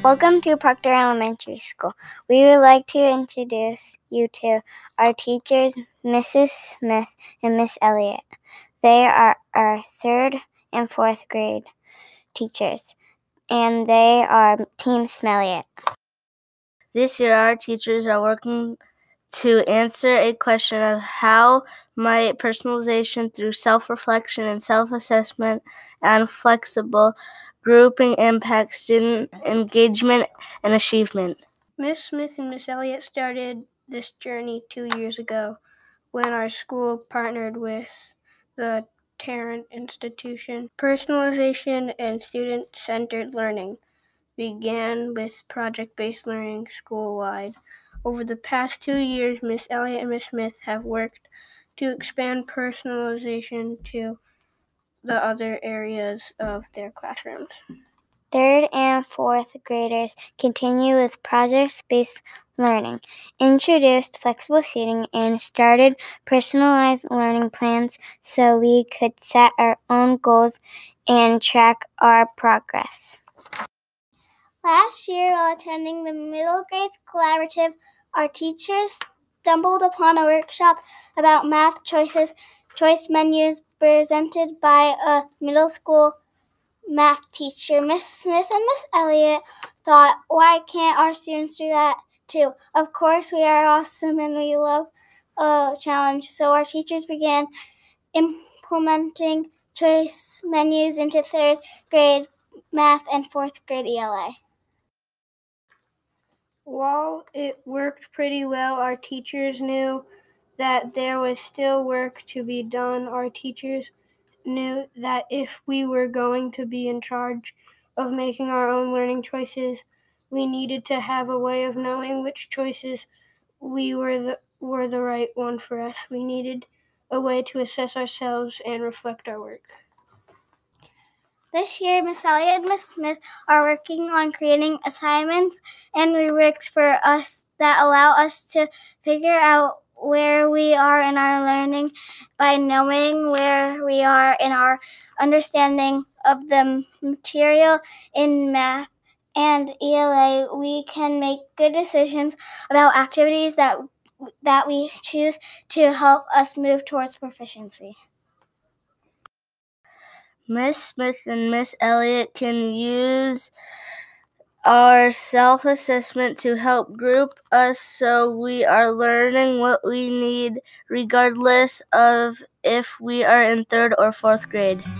Welcome to Proctor Elementary School. We would like to introduce you to our teachers, Mrs. Smith and Miss Elliott. They are our 3rd and 4th grade teachers, and they are Team Smelliot. This year, our teachers are working to answer a question of how might personalization through self-reflection and self-assessment and flexible grouping impact student engagement and achievement. Miss Smith and Miss Elliott started this journey 2 years ago when our school partnered with the Tarrant institution. Personalization and student-centered learning began with project-based learning school-wide. Over the past 2 years, Miss Elliott and Miss Smith have worked to expand personalization to the other areas of their classrooms. 3rd and 4th graders continue with project-based learning, introduced flexible seating, and started personalized learning plans so we could set our own goals and track our progress. Last year, while attending the middle grade collaborative, our teachers stumbled upon a workshop about math choice menus presented by a middle school math teacher. Miss Smith and Miss Elliott thought, why can't our students do that too? Of course, we are awesome and we love a challenge. So our teachers began implementing choice menus into 3rd grade math and 4th grade ELA. While it worked pretty well, our teachers knew that there was still work to be done. Our teachers knew that if we were going to be in charge of making our own learning choices, we needed to have a way of knowing which choices were the right one for us. We needed a way to assess ourselves and reflect our work. This year, Miss Elliott and Miss Smith are working on creating assignments and rubrics for us that allow us to figure out where we are in our learning. By knowing where we are in our understanding of the material in math and ELA, we can make good decisions about activities that we choose to help us move towards proficiency. Miss Smith and Miss Elliott can use our self-assessment to help group us so we are learning what we need regardless of if we are in 3rd or 4th grade.